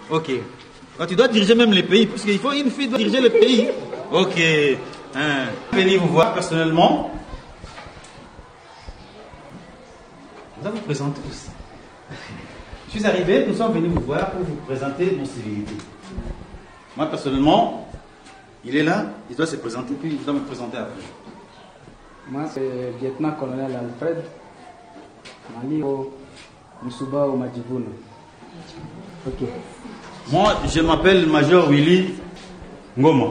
Ok. Tu dois diriger même les pays, parce qu'il faut une fille doit diriger le pays. Ok. Venez vous voir personnellement. Je vais vous présenter aussi. Je suis arrivé, nous sommes venus vous voir pour vous présenter nos civilités. Moi personnellement, il est là, il doit se présenter, puis il doit me présenter après. Moi c'est le lieutenant-colonel Alfred Malio Msuba Majivuno. Ok. Moi je m'appelle Major Willy Ngoma.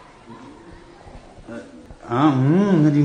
On a dit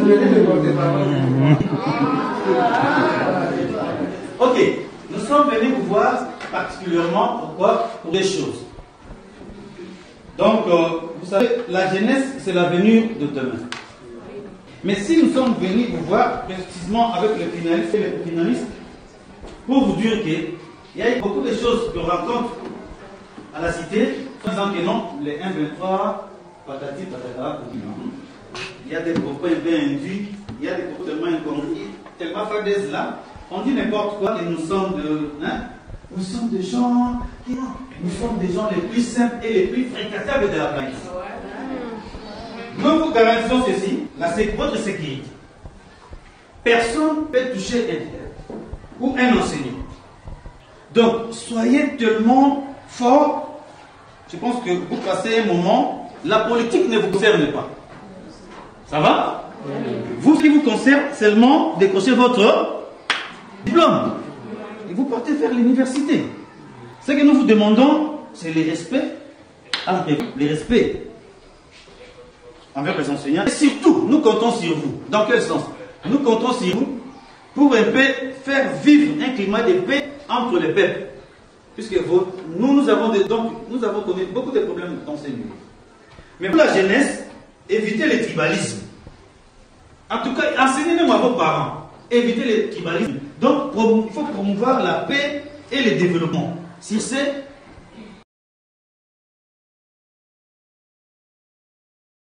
Ok, nous sommes venus vous voir particulièrement pourquoi? Pour des choses. Donc, vous savez, la jeunesse, c'est l'avenir de demain. Mais si nous sommes venus vous voir précisément avec les finalistes et les finalistes, pour vous dire qu'il y a beaucoup de choses qu'on rencontre à la cité, faisant que non, les 1-23, patati, patata, il y a des propos bien induits, il y a des propos tellement incompris, tellement fadaises là, on dit n'importe quoi et nous sommes nous sommes des gens les plus simples et les plus fréquentables de la planète. Nous vous garantissons ceci, votre sécurité. Personne ne peut toucher un élève ou un enseignant. Donc, soyez tellement forts. Je pense que vous passez un moment, la politique ne vous concerne pas. Ça va? Vous, ce qui vous concerne, seulement décrocher votre diplôme. Et vous partez vers l'université. Ce que nous vous demandons, c'est le respect entre vous, le respect envers les enseignants. Et surtout, nous comptons sur vous. Dans quel sens? Nous comptons sur vous pour un peu faire vivre un climat de paix entre les peuples. Puisque nous avons connu beaucoup de problèmes d'enseignement. Mais pour la jeunesse, évitez le tribalisme. En tout cas, enseignez même à vos parents. Évitez le tribalisme. Donc, il faut promouvoir la paix et le développement. Sur ce,